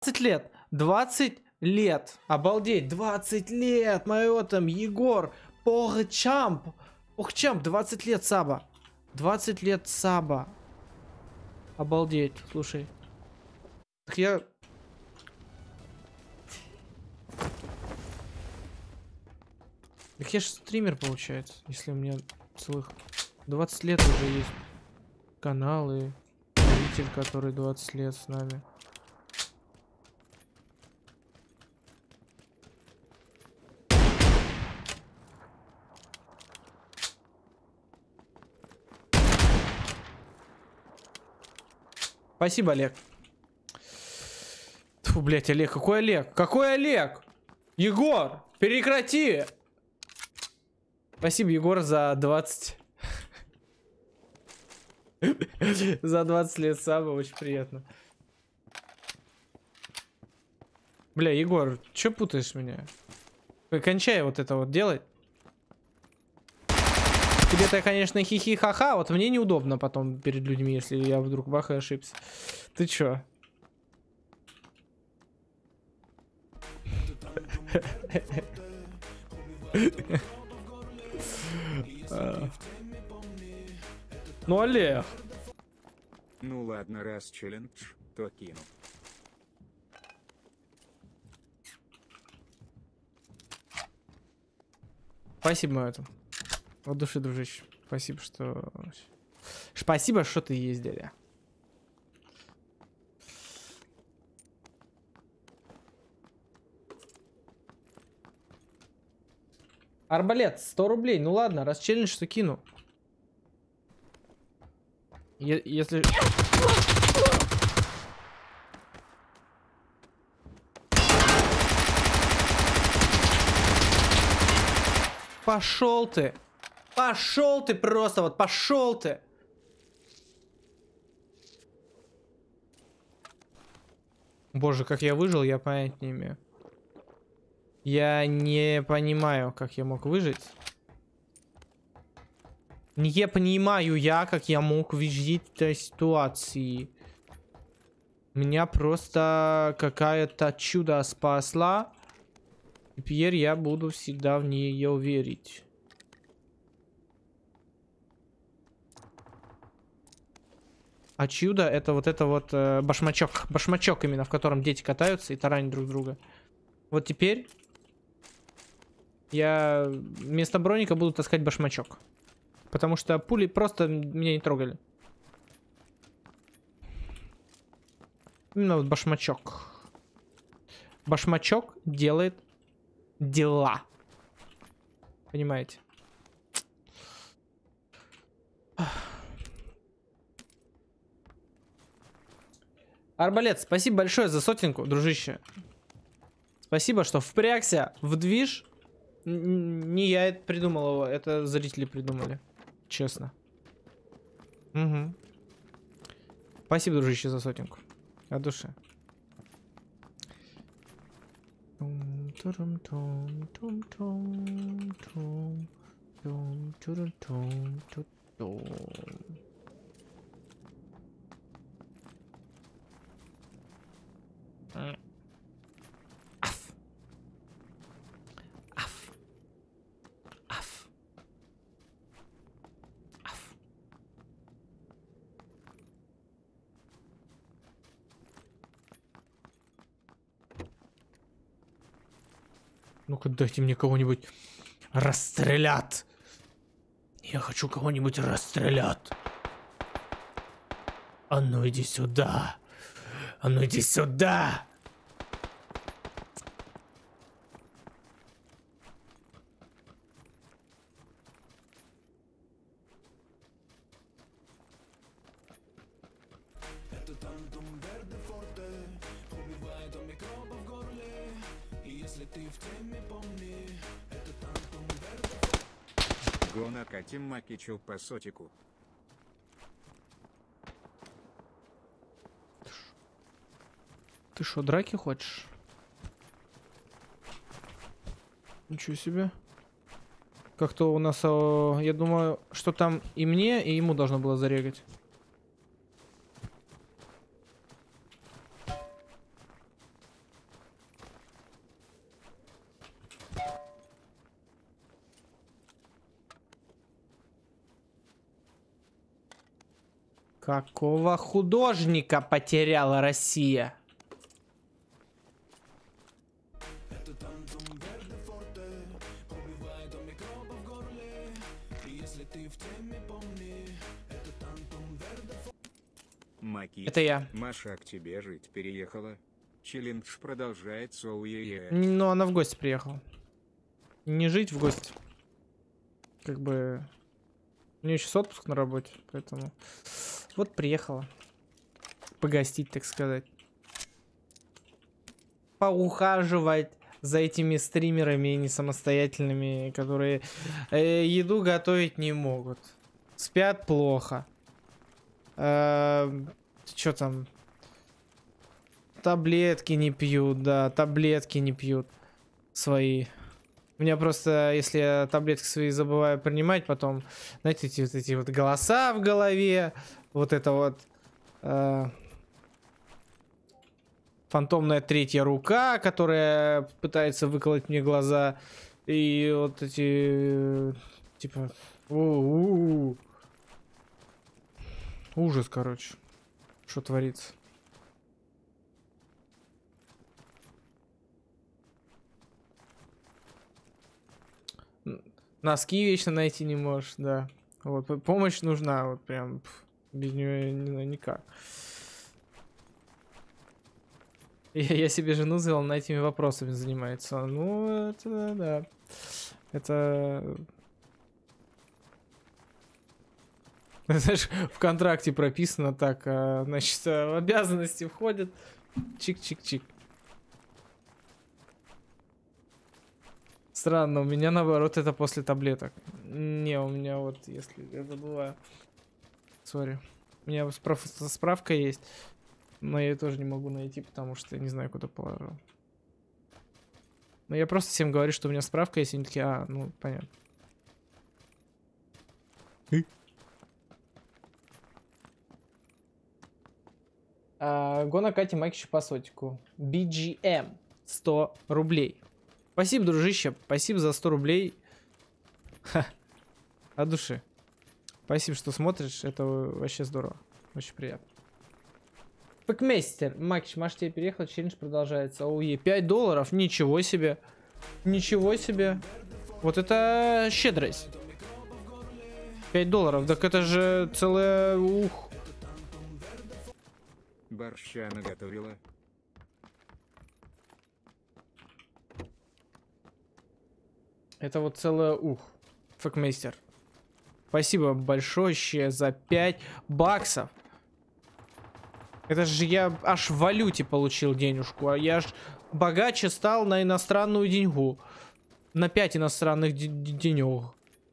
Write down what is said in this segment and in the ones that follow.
20 лет. 20 лет. Обалдеть. 20 лет. Мое там Егор. Погчамп. Погчамп. 20 лет саба. 20 лет саба. Обалдеть. Слушай. Так я... Так я же стример, получается. Если у меня целых 20 лет уже есть канал и зритель, который 20 лет с нами. Спасибо, Олег. Фу, блять, Олег, какой Олег? Какой Олег? Егор, прекрати! Спасибо, Егор, за 20... За 20 лет саба, очень приятно. Бля, Егор, чё путаешь меня? Кончай вот это вот делать. Тебе-то, конечно, хихи-ха-ха, вот мне неудобно потом перед людьми, если я вдруг бах и ошибся. Ты чё? Ну, Олег. Ну ладно, раз челлендж, то кину. Спасибо, это. От души, дружище. Спасибо, что... Спасибо, что ты есть, дядя. Арбалет, 100 рублей. Ну ладно, раз челлендж, то кину. Если... Пошел ты. Пошел ты просто, вот пошел ты. Боже, как я выжил, я понять не имею. Я не понимаю, как я мог выжить. Не понимаю я, как я мог выжить в этой ситуации. Меня просто какая-то чудо спасла. Теперь я буду всегда в нее верить. А чудо это вот башмачок. Башмачок именно, в котором дети катаются и таранят друг друга. Вот теперь я вместо броника буду таскать башмачок. Потому что пули просто меня не трогали. Именно вот башмачок. Башмачок делает дела. Понимаете? Арбалет, спасибо большое за сотенку, дружище. Спасибо, что впрягся в движ. Не я это придумал его, это зрители придумали. Честно. Угу. Спасибо, дружище, за сотенку. От души. Ну-ка, дайте мне кого-нибудь расстрелят. Я хочу кого-нибудь расстрелят. А ну иди сюда. А ну иди сюда. Гона Катим Макичу по сотику. Ты что, драки хочешь? Ничего себе. Как-то у нас, я думаю, что там и мне, и ему должно было зарегать. Какого художника потеряла Россия? Маки. Это я. Маша к тебе жить переехала. Челлендж продолжается, уе-е. Ну, она в гости приехала. Не жить в гости. Как бы... У нее сейчас отпуск на работе, поэтому... Вот приехала. Погостить, так сказать. Поухаживать за этими стримерами не самостоятельными, которые еду готовить не могут. Спят плохо. Что там? Таблетки не пьют, да, таблетки не пьют свои. У меня просто, если я таблетки свои забываю принимать, потом, знаете, эти вот голоса в голове, вот это вот фантомная третья рука, которая пытается выколоть мне глаза, и вот эти, типа, ужас, короче, что творится. Носки вечно найти не можешь, да. Вот, помощь нужна, вот прям, без нее никак. Я себе жену завел, она этими вопросами занимается. Ну, это, да. Это... Знаешь, в контракте прописано так, значит, в обязанности входит чик-чик-чик. Странно, у меня наоборот это после таблеток. Не, у меня вот, если я забываю. Сори. У меня справка есть, но я ее тоже не могу найти, потому что я не знаю, куда положил. Но я просто всем говорю, что у меня справка есть, и они такие, ну, понятно. Гона Кати Макичу по сотику. BGM 100 рублей. Спасибо, дружище. Спасибо за 100 рублей. Ха. От души. Спасибо, что смотришь. Это вообще здорово. Очень приятно. Пэкмейстер. Макич, Маша тебе переехала. Челлендж продолжается. Оуе. $5. Ничего себе. Ничего себе. Вот это щедрость. $5. Так это же целая... Ух. Борща наготовила. Это вот целая... Ух. Фэкмейстер. Спасибо большое за 5 баксов. Это же я аж в валюте получил денежку. А я аж богаче стал на иностранную деньгу. На 5 иностранных денег.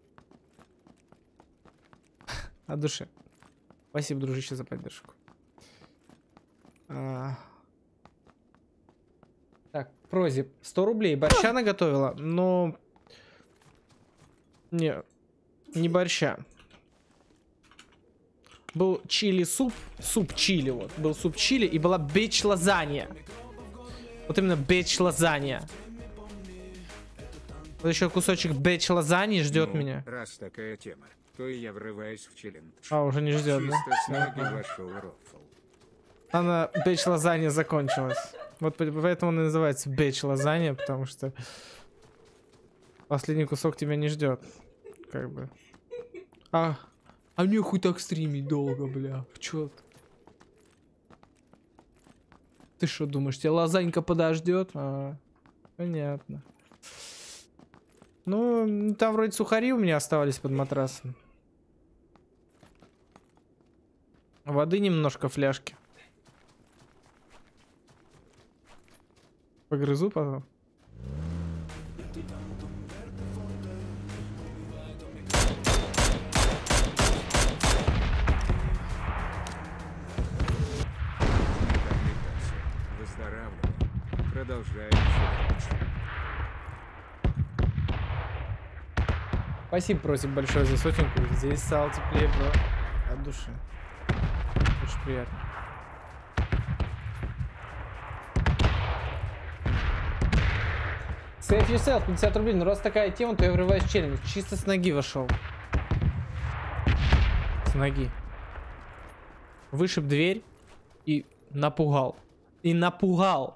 От души. Спасибо, дружище, за поддержку. Так, Прозип. 100 рублей. Борща наготовила, но... Не борща. Был чили-суп. Суп чили, вот. Был суп чили и была бич-лазанья. Вот именно бич-лазанья. Вот еще кусочек бич-лазаньи ждет меня. Раз такая тема, то и я врываюсь в челлендж. Уже не ждет, да? Чисто с ноги вошел рофл. Она бич-лазанья закончилась. Вот поэтому она называется бич-лазанья, потому что последний кусок тебя не ждет. Как бы. А нехуй так стримить долго, бля. Чё ты? Ты что думаешь, тебя лазанька подождет? Понятно. Ну, там вроде сухари у меня оставались под матрасом. Воды немножко в фляжке. Погрызу потом. Спасибо, просим большое за сотенку. Здесь стало теплее, бро. От души. Очень приятно. Save yourself, 50 рублей. Ну раз такая тема, то я врываюсь в челлендж. Чисто с ноги вошел. С ноги. Вышиб дверь и напугал. И напугал.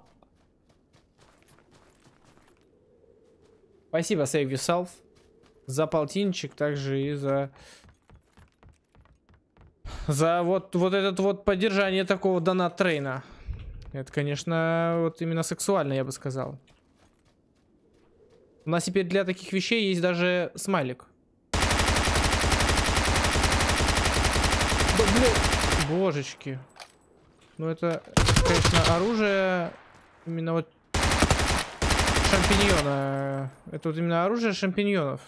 Спасибо, Save Yourself. За полтинчик, также и за вот этот вот поддержание такого донат-трейна. Это, конечно, вот именно сексуально, я бы сказал. У нас теперь для таких вещей есть даже смайлик. Да, блядь. Божечки. Ну это, конечно, оружие именно вот шампиньона. Это вот именно оружие шампиньонов.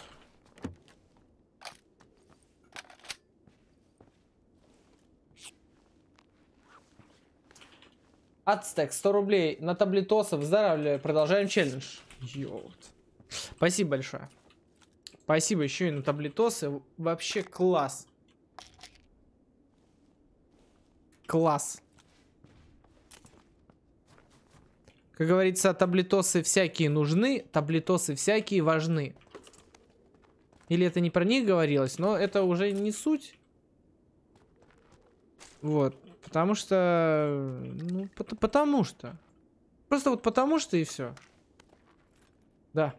Ацтек, 100 рублей на таблетосов. Выздоравливай. Продолжаем челлендж. Йоут. Спасибо большое. Спасибо еще и на таблетосы. Вообще класс. Класс. Как говорится, таблетосы всякие нужны, таблетосы всякие важны. Или это не про них говорилось, но это уже не суть. Вот. Потому что... Ну, потому что. Просто вот потому что и все. Да.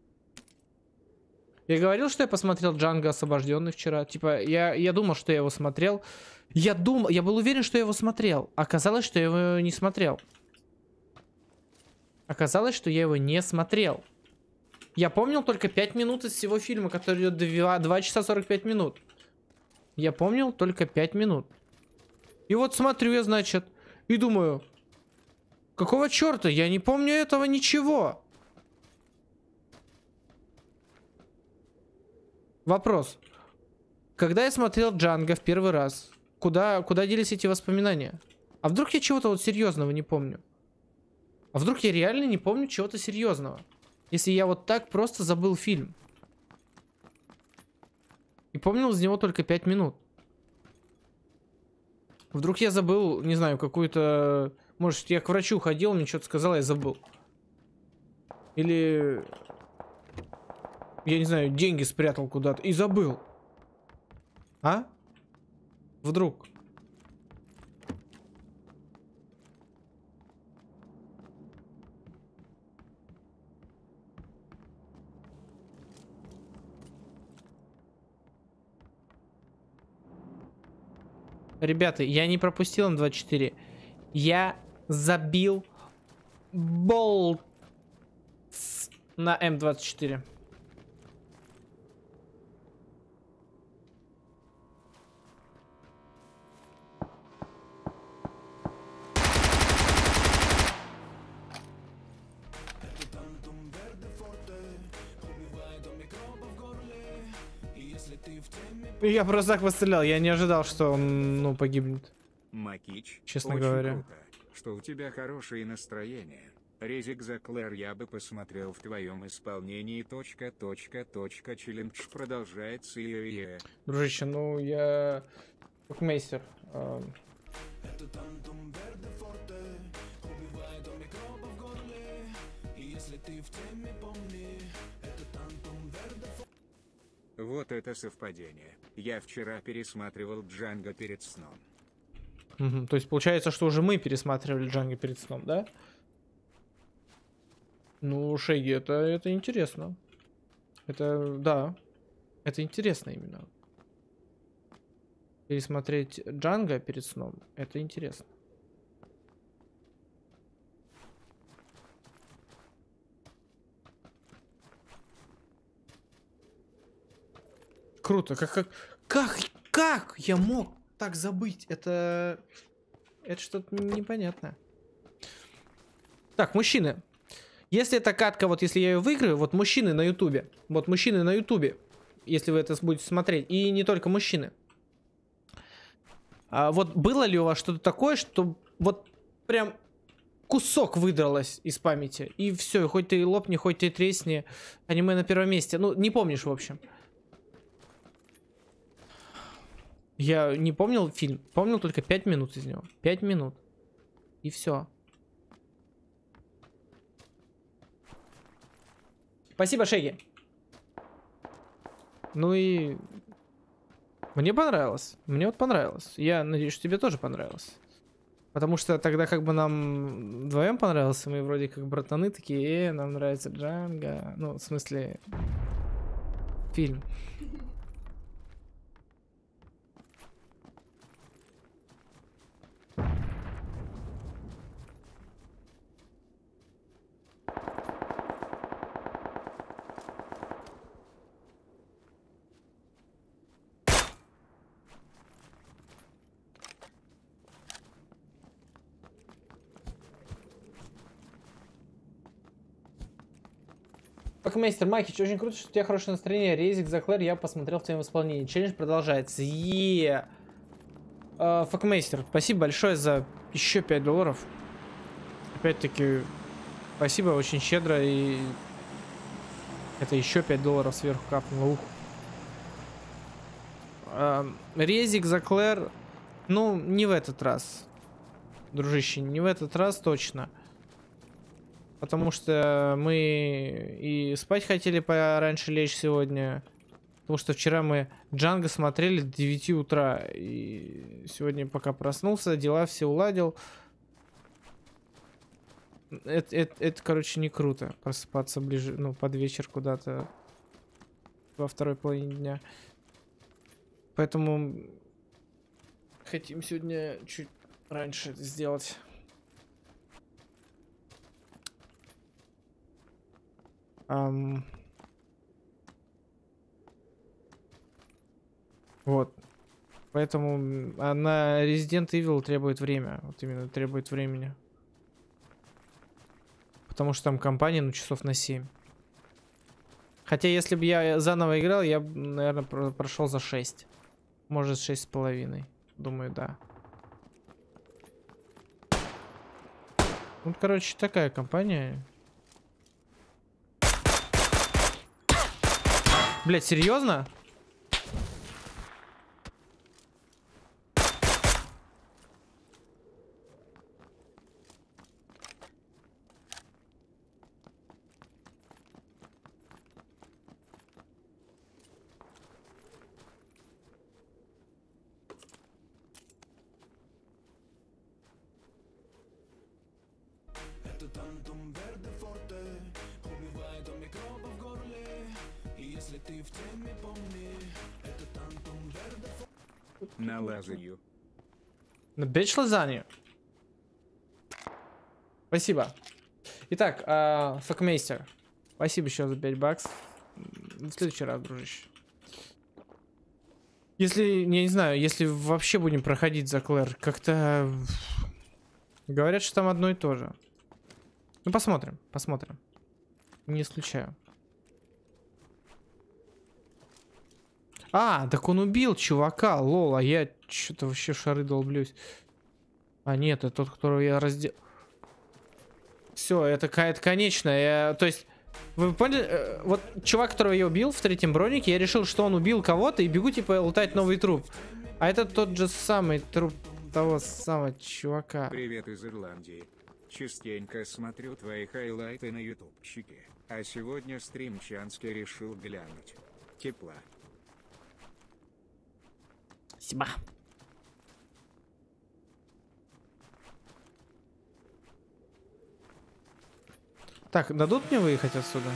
Я говорил, что я посмотрел Джанго Освобожденный вчера. Типа, я думал, что я его смотрел. Я был уверен, что я его смотрел. Оказалось, что я его не смотрел. Оказалось, что я его не смотрел. Я помнил только 5 минут из всего фильма, который идет 2 часа 45 минут. Я помнил только 5 минут. И вот смотрю я, значит, и думаю, какого черта? Я не помню этого ничего. Вопрос. Когда я смотрел Джанго в первый раз, куда делись эти воспоминания? А вдруг я чего-то вот серьезного не помню? А вдруг я реально не помню чего-то серьезного? Если я вот так просто забыл фильм. И помнил из него только 5 минут. Вдруг я забыл, не знаю, какую-то... Может, я к врачу ходил, мне что-то сказал, я забыл. Или... Я не знаю, деньги спрятал куда-то и забыл. А? Вдруг. Ребята, я не пропустил М24. Я забил болт на М24. Я просто так пострелял, я не ожидал, что он, ну, погибнет. Макич, Честно очень говоря. круто, что у тебя хорошее настроение. Резик за Клэр, я бы посмотрел в твоем исполнении. Челлендж продолжается и... Дружище, ну я... Букмейстер. Вот это совпадение. Я вчера пересматривал Джанго перед сном. Угу. То есть получается, что уже мы пересматривали Джанго перед сном, да? Ну, Шеги, это интересно. Это, да. Это интересно именно. Пересмотреть Джанго перед сном, это интересно. Круто. Как я мог так забыть? Это что-то непонятное. Так, мужчины. Если эта катка, вот если я ее выиграю, вот мужчины на ютубе. Вот мужчины на ютубе. Если вы это будете смотреть. И не только мужчины. А вот было ли у вас что-то такое, что вот прям кусок выдралось из памяти? И все, хоть ты лопни, хоть ты тресни. Аниме на первом месте. Ну, не помнишь, в общем. Я не помнил фильм. Помнил только 5 минут из него. 5 минут. И все. Спасибо, Шеги. Ну и... Мне понравилось. Мне вот понравилось. Я надеюсь, что тебе тоже понравилось. Потому что тогда как бы нам вдвоем понравился, мы вроде как братаны такие, нам нравится Джанго. Ну, в смысле, фильм. Факмейстер Макич, очень круто, что у тебя хорошее настроение. Резик за Клэр я посмотрел в твоем исполнении. Челлендж продолжается. Факмейстер, спасибо большое за еще $5. Опять-таки, спасибо, очень щедро. И это еще $5 сверху капнуло. Ух. Резик за Клэр. Ну, не в этот раз. Дружище, не в этот раз точно. Потому что мы и спать хотели пораньше лечь сегодня. Потому что вчера мы Джанго смотрели до 9 утра. И сегодня пока проснулся, дела все уладил. Это, короче, не круто. Просыпаться ближе, ну, под вечер куда-то. Во второй половине дня. Поэтому хотим сегодня чуть раньше это сделать. Вот. Поэтому на Resident Evil требует время. Вот именно требует времени. Потому что там компания, ну, часов на 7. Хотя, если бы я заново играл, я бы, наверное, прошел за 6. Может, 6,5. Думаю, да. Вот, короче, такая компания. Блять, серьезно? На лазанью. На бич лазанью. Спасибо. Итак, Факмейстер. Спасибо еще за $5. В следующий раз, дружище. Если, я не знаю, если вообще будем проходить за Клэр, как-то говорят, что там одно и то же. Ну, посмотрим, посмотрим. Не исключаю. А, так он убил чувака, лол, а я что-то вообще в шары долблюсь. А нет, это тот, которого я раздел... Все, это какая-то конечная. То есть, вы поняли? Вот чувак, которого я убил в третьем бронике, я решил, что он убил кого-то и бегу, типа, лутать новый труп. А это тот же самый труп того самого чувака. Привет из Ирландии. Частенько смотрю твои хайлайты на ютубчике. А сегодня стримчанский решил глянуть. Тепла. Спасибо. Так, дадут мне выехать отсюда?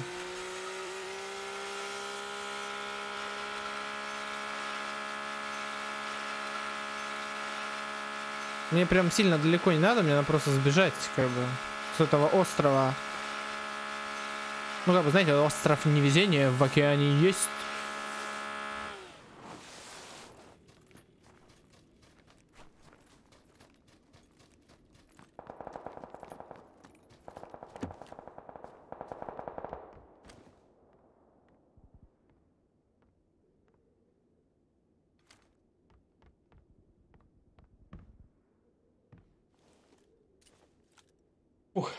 Мне прям сильно далеко не надо, мне надо просто сбежать, как бы, с этого острова. Ну, как бы, знаете, остров невезения в океане есть. Ух.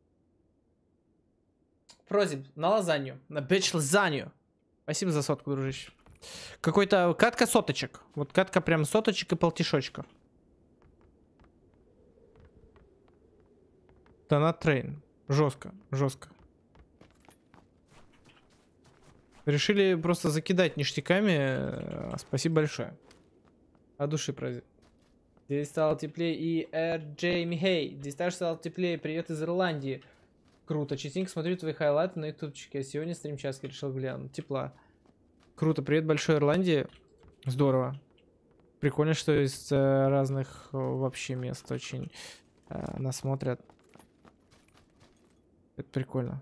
Просим на лазанью, на бич лазанью. Спасибо за сотку, дружище. Какой-то катка соточек. Вот катка прям соточек и полтишочка. Донат трейн. Жестко, жестко. Решили просто закидать ништяками. Спасибо большое. От души праздник. Здесь стало теплее, и RJ Михей. Здесь также стало теплее. Привет из Ирландии. Круто. Частенько смотрю твои хайлайты на ютубчике. А сегодня стримчаски решил глянуть. Тепла. Круто. Привет большой Ирландии. Здорово. Прикольно, что из разных вообще мест очень нас смотрят. Это прикольно.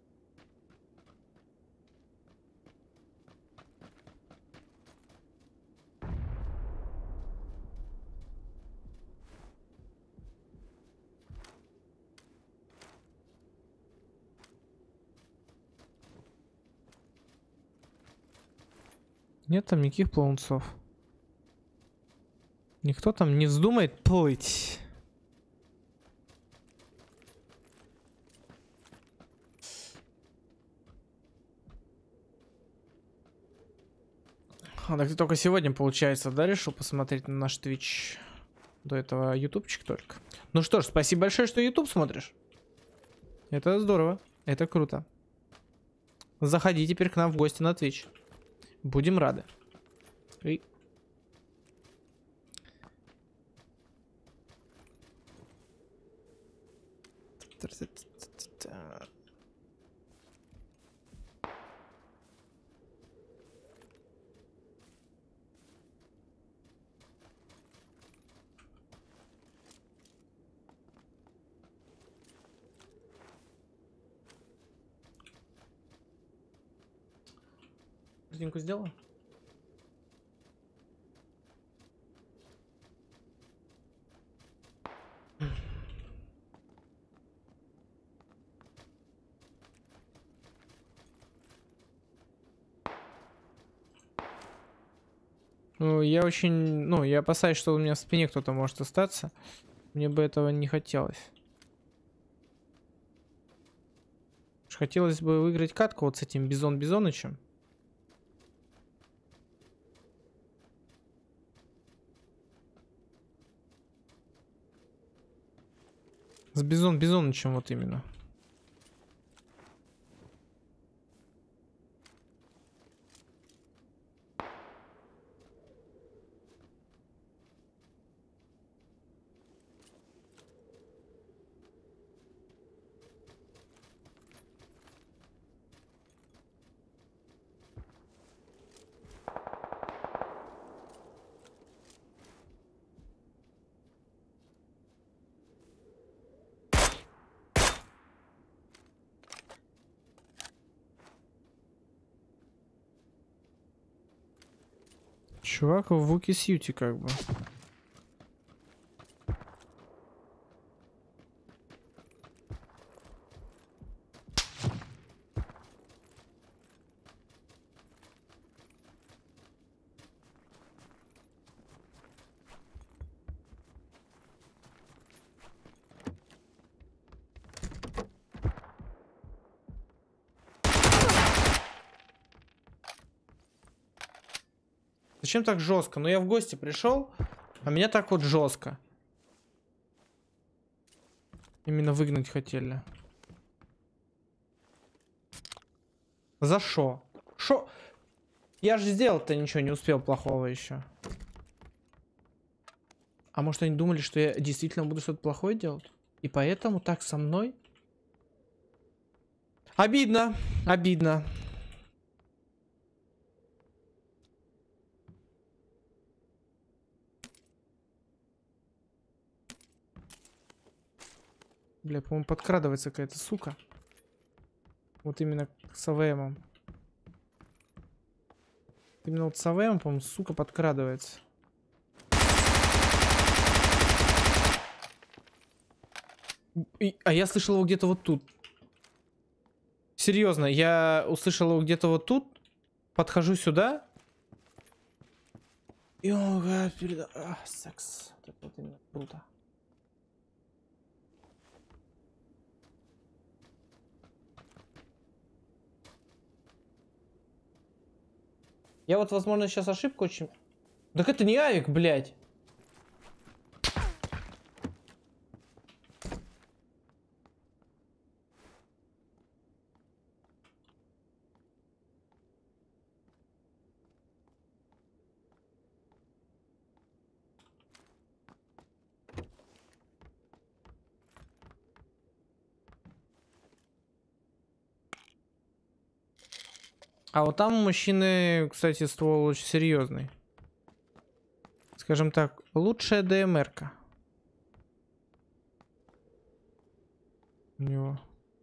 Нет там никаких плавунцов. Никто там не вздумает плыть. А, так ты только сегодня, получается, да, решил посмотреть на наш Twitch? До этого ютубчик только. Ну что ж, спасибо большое, что YouTube смотришь. Это здорово. Это круто. Заходи теперь к нам в гости на Twitch. Будем рады. И... Картинку сделал? Ну, я очень... Ну, я опасаюсь, что у меня в спине кто-то может остаться. Мне бы этого не хотелось. Хотелось бы выиграть катку вот с этим Бизон-Бизонычем. С Бизон-Бизонычем вот именно. Чувак в Вуки Сьюти как бы. Зачем так жестко? Ну я в гости пришел, а меня так вот жестко. Именно выгнать хотели. За шо? Шо? Я же сделал-то ничего не успел плохого еще. А может они думали, что я действительно буду что-то плохое делать? И поэтому так со мной? Обидно. Обидно. Бля, по-моему, подкрадывается какая-то сука. Вот именно с АВМом. Именно вот с АВМом, по-моему, сука подкрадывается. А я слышал его где-то вот тут. Серьезно, я услышал его где-то вот тут. Подхожу сюда. И он говорит, секс. Вот это вот именно круто. Я вот, возможно, сейчас ошибку очень... Так это не авик, блядь. А вот там у мужчины, кстати, ствол очень серьезный. Скажем так, лучшая ДМР-ка. У него.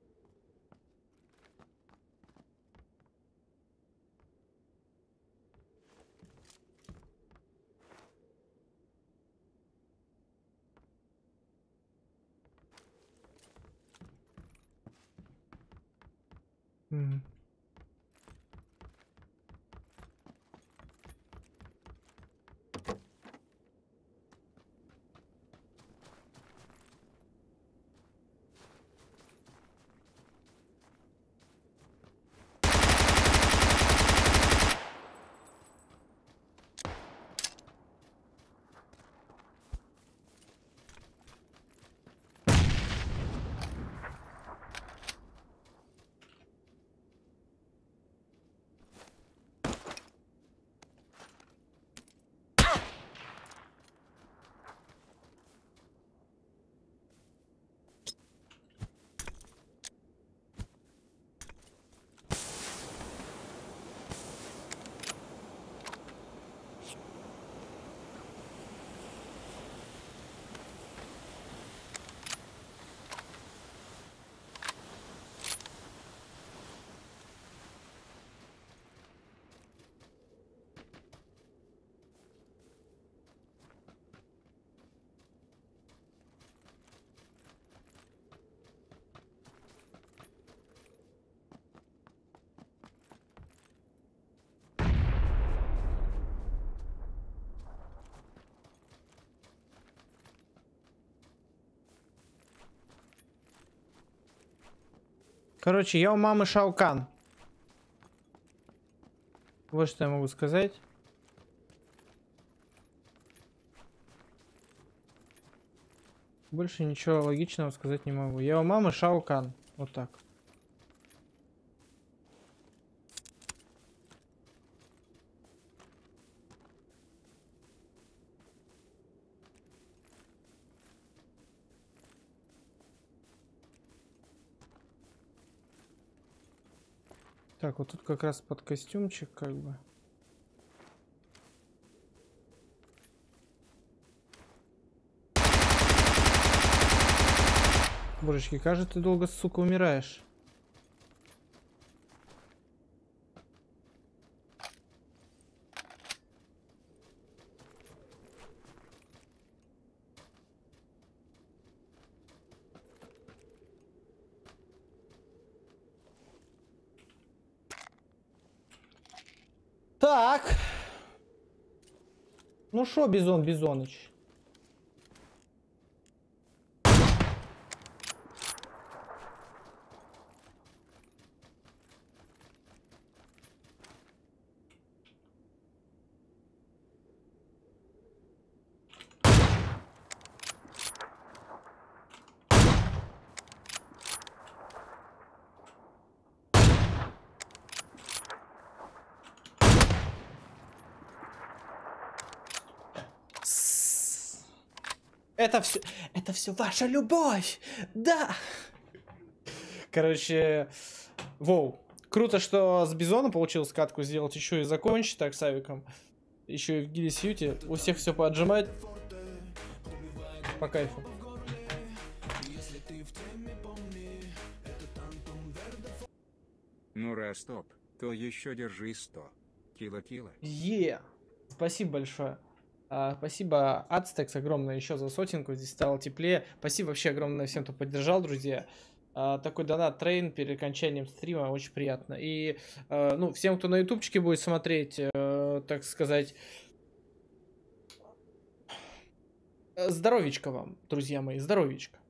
Мгм. Короче, я у мамы Шаукан. Вот что я могу сказать. Больше ничего логичного сказать не могу. Я у мамы Шаукан. Вот так. Так, вот тут как раз под костюмчик, как бы. Божечки, кажется, ты долго, сука, умираешь. Так. Ну шо, Бизон Бизоныч? Это все ваша любовь, да. Короче, воу, круто, что с Бизоном получилось катку сделать, еще и закончить так с Авиком, еще и в Гилли Сьюти, у всех все поотжимать, по кайфу. Ну раз топ, то еще держи 100. Кило. Спасибо большое. Спасибо, Ацтекс, огромное еще за сотенку. Здесь стало теплее. Спасибо вообще огромное всем, кто поддержал, друзья. Такой донат трейн перед окончанием стрима, очень приятно. И ну, всем, кто на ютубчике будет смотреть, так сказать, здоровичка вам, друзья мои, здоровичка.